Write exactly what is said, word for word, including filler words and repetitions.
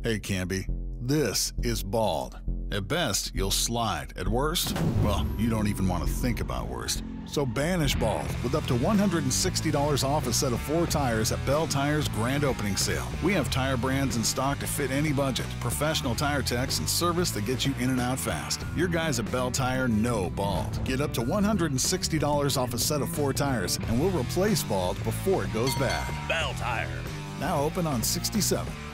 Hey, Camby, this is bald. At best, you'll slide. At worst, well, you don't even want to think about worst. So banish bald with up to one hundred sixty dollars off a set of four tires at Belle Tire's grand opening sale. We have tire brands in stock to fit any budget, professional tire techs, and service that gets you in and out fast. Your guys at Belle Tire know bald. Get up to one hundred sixty dollars off a set of four tires, and we'll replace bald before it goes bad. Belle Tire. Now open on sixty-seven.